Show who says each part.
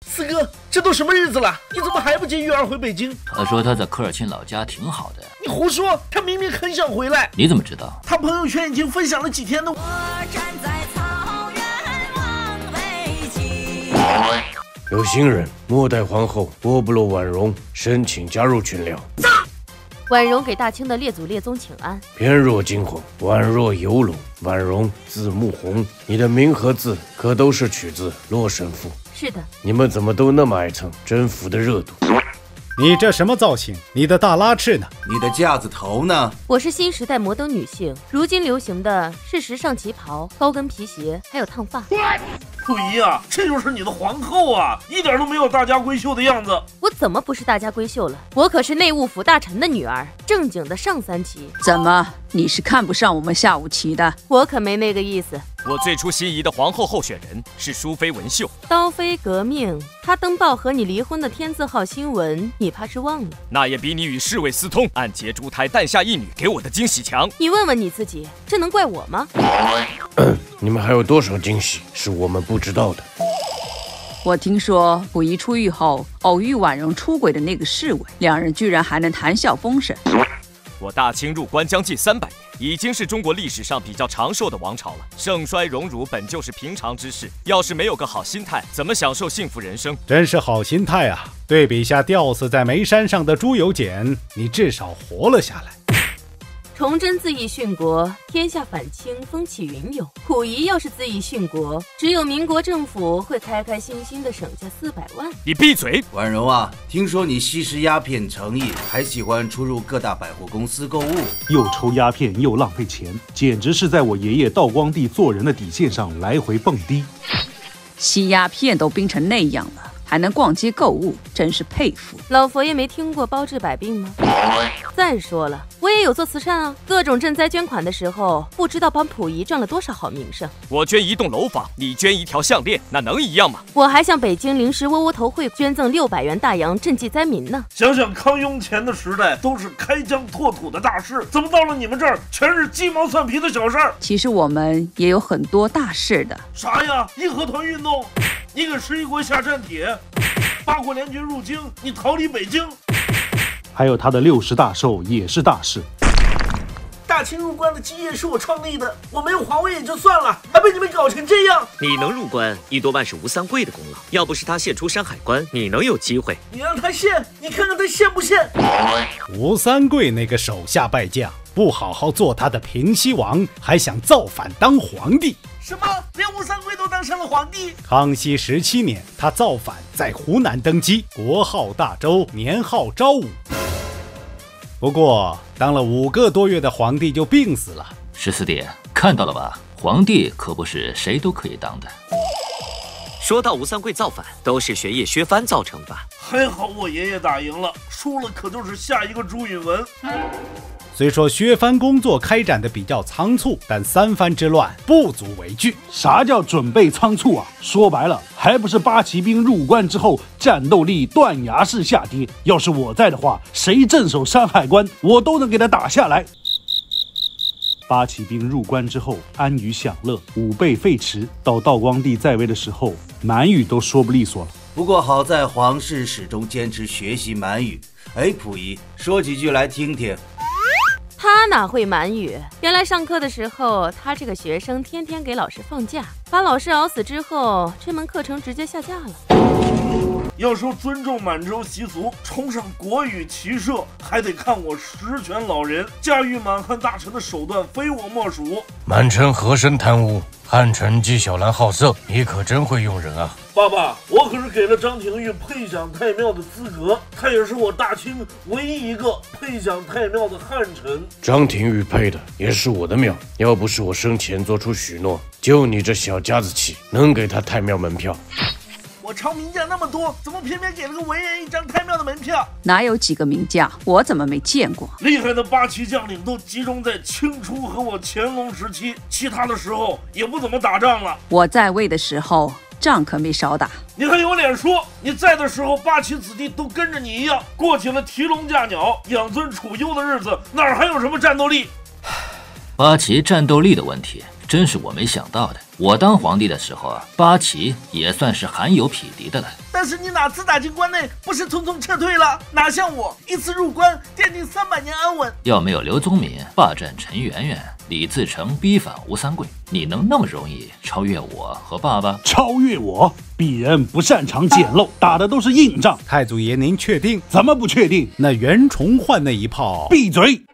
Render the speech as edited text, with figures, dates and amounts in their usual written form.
Speaker 1: 四哥，这都什么日子了？你怎么还不接玉儿回北京？
Speaker 2: 他说他在科尔沁老家挺好的。
Speaker 1: 你胡说，他明明很想回来。
Speaker 2: 你怎么知道？
Speaker 1: 他朋友圈已经分享了几天的。
Speaker 3: 我站在草原望北京。
Speaker 4: 有心人，末代皇后波布洛婉容申请加入群聊。
Speaker 5: 婉容给大清的列祖列宗请安。
Speaker 4: 翩若惊鸿，宛若游龙。婉容，字穆弘，你的名和字可都是取自洛神赋。
Speaker 5: 是的。
Speaker 4: 你们怎么都那么爱蹭征服的热度？
Speaker 6: 你这什么造型？你的大拉翅呢？
Speaker 7: 你的架子头呢？
Speaker 5: 我是新时代摩登女性，如今流行的是时尚旗袍、高跟皮鞋，还有烫发。
Speaker 1: 溥仪啊，这就是你的皇后啊，一点都没有大家闺秀的样子。
Speaker 5: 我怎么不是大家闺秀了？我可是内务府大臣的女儿，正经的上三旗。
Speaker 8: 怎么，你是看不上我们下五旗的？
Speaker 5: 我可没那个意思。
Speaker 9: 我最初心仪的皇后候选人是淑妃文秀。
Speaker 5: 刀妃革命，她登报和你离婚的天字号新闻，你怕是忘了？
Speaker 9: 那也比你与侍卫私通、暗结珠胎、诞下一女给我的惊喜强。
Speaker 5: 你问问你自己，这能怪我吗？
Speaker 4: 你们还有多少惊喜是我们不知道的？
Speaker 8: 我听说溥仪出狱后偶遇婉容出轨的那个侍卫，两人居然还能谈笑风生。
Speaker 9: 我大清入关将近300年，已经是中国历史上比较长寿的王朝了。盛衰荣辱本就是平常之事，要是没有个好心态，怎么享受幸福人生？
Speaker 6: 真是好心态啊！对比下吊死在煤山上的朱由检，你至少活了下来。
Speaker 5: 崇祯自缢殉国，天下反清，风起云涌。溥仪要是自缢殉国，只有民国政府会开开心心的省下400万。
Speaker 9: 你闭嘴！
Speaker 7: 婉容啊，听说你吸食鸦片成瘾，还喜欢出入各大百货公司购物，
Speaker 10: 又抽鸦片又浪费钱，简直是在我爷爷道光帝做人的底线上来回蹦迪。
Speaker 8: 吸鸦片都冰成那样了，还能逛街购物，真是佩服。
Speaker 5: 老佛爷没听过包治百病吗？再说了，我也有做慈善啊，各种赈灾捐款的时候，不知道帮溥仪赚了多少好名声。
Speaker 9: 我捐1栋楼房，你捐1条项链，那能一样吗？
Speaker 5: 我还向北京临时窝窝头会捐赠600元大洋赈济灾民呢。
Speaker 1: 想想康雍乾的时代都是开疆拓土的大事，怎么到了你们这儿全是鸡毛蒜皮的小事儿？
Speaker 8: 其实我们也有很多大事的。
Speaker 1: 啥呀？义和团运动，你给11国下战帖，8国联军入京，你逃离北京。
Speaker 10: 还有他的60大寿也是大事。
Speaker 1: 大清入关的基业是我创立的，我没有皇位也就算了，还被你们搞成这样。
Speaker 11: 你能入关，一多半是吴三桂的功劳。要不是他献出山海关，你能有机会？
Speaker 1: 你让他献，你看看他献不献？
Speaker 6: 吴三桂那个手下败将，不好好做他的平西王，还想造反当皇帝。
Speaker 1: 什么？连吴三桂都当上了皇帝？
Speaker 6: 康熙17年，他造反，在湖南登基，国号大周，年号昭武。不过，当了5个多月的皇帝就病死了。
Speaker 2: 14弟，看到了吧？皇帝可不是谁都可以当的。
Speaker 11: 说到吴三桂造反，都是学业削藩造成的吧？
Speaker 1: 还好我爷爷打赢了，输了可就是下一个朱允文。
Speaker 6: 虽说削藩工作开展的比较仓促，但3藩之乱不足为惧。
Speaker 10: 啥叫准备仓促啊？说白了，还不是八旗兵入关之后战斗力断崖式下跌。要是我在的话，谁镇守山海关，我都能给他打下来。八旗兵入关之后安于享乐，武备废弛，到道光帝在位的时候，满语都说不利索了。
Speaker 7: 不过好在皇室始终坚持学习满语。哎，溥仪，说几句来听听。
Speaker 5: 他哪会满语？原来上课的时候，他这个学生天天给老师放假，把老师熬死之后，这门课程直接下架了。
Speaker 1: 要说尊重满洲习俗，崇尚国语骑射，还得看我十全老人驾驭满汉大臣的手段，非我莫属。
Speaker 4: 满臣和珅贪污，汉臣纪晓岚好色，你可真会用人啊！
Speaker 1: 爸爸，我可是给了张廷玉配享太庙的资格，他也是我大清唯一一个配享太庙的汉臣。
Speaker 4: 张廷玉配的也是我的庙，要不是我生前做出许诺，就你这小家子气，能给他太庙门票？
Speaker 1: 我朝名将那么多，怎么偏偏给了个文人一张太庙的门票？
Speaker 8: 哪有几个名将？我怎么没见过？
Speaker 1: 厉害的八旗将领都集中在清初和我乾隆时期，其他的时候也不怎么打仗了。
Speaker 8: 我在位的时候，仗可没少打。
Speaker 1: 你还有脸说？你在的时候，八旗子弟都跟着你一样，过起了提笼架鸟、养尊处优的日子，哪还有什么战斗力？
Speaker 2: 八旗战斗力的问题， 真是我没想到的。我当皇帝的时候啊，八旗也算是罕有匹敌的了。
Speaker 1: 但是你哪次打进关内，不是匆匆撤退了？哪像我一次入关，奠定300年安稳。
Speaker 2: 要没有刘宗敏霸占陈圆圆，李自成逼反吴三桂，你能那么容易超越我和爸爸？
Speaker 10: 超越我？鄙人不擅长捡漏，打的都是硬仗。
Speaker 6: 太祖爷，您确定？
Speaker 10: 怎么不确定？
Speaker 6: 那袁崇焕那一炮，
Speaker 10: 闭嘴！